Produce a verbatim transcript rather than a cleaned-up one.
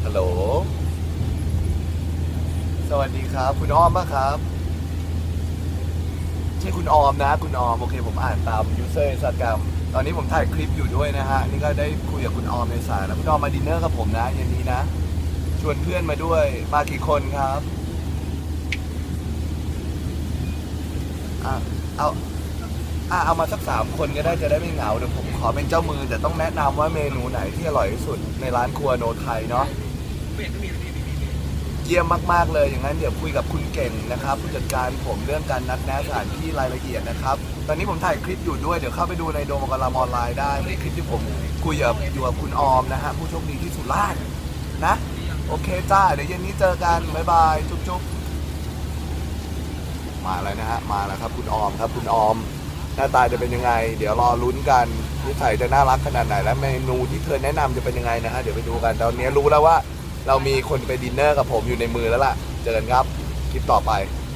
ฮัลโหลสวัสดีครับคุณอ้อมป่ะครับใช่คุณออมนะคุณออมโอเคผมอ่านตามยูเซอร์อินสตาแกรมตอนนี้ผมถ่ายคลิปอยู่ด้วยนะฮะนี่ก็ได้คุยกับคุณออมในสายแล้วคุณออมมาดินเนอร์กับผมนะเย็นนี้นะชวนเพื่อนมาด้วยมากี่คนครับอ่ะเอาอ่ะเอามาสักสามคนก็ได้จะได้ไม่เหงาเดี๋ยวผมขอเป็นเจ้ามือแต่ต้องแนะนำว่าเมนูไหนที่อร่อยที่สุดในร้านครัวโนไทยเนาะ เยี่ยมมากๆเลยอย่างนั้นเดี๋ยวคุยกับคุณเก่งนะครับผู้จัดการผมเรื่องการนัดแนะสถานที่รายละเอียดนะครับตอนนี้ผมถ่ายคลิปอยู่ด้วยเดี๋ยวเข้าไปดูในโดมกลามออนไลน์ได้ในคลิปที่ผมคุยกับอยู่กับคุณออมนะฮะผู้โชคดีที่สุราษฎร์นะโอเคจ้าเดี๋ยวเย็นนี้เจอกันบ๊ายบายจุ๊บๆมาแล้วนะฮะมาแล้วครับคุณออมครับคุณออมหน้าตาจะเป็นยังไงเดี๋ยวรอลุ้นกันนิสัยจะน่ารักขนาดไหนและเมนูที่เธอแนะนำจะเป็นยังไงนะฮะเดี๋ยวไปดูกันตอนนี้รู้แล้วว่าเรามีคนไปดินเนอร์กับผมอยู่ในมือแล้วล่ะเจอกันครับคลิปต่อไป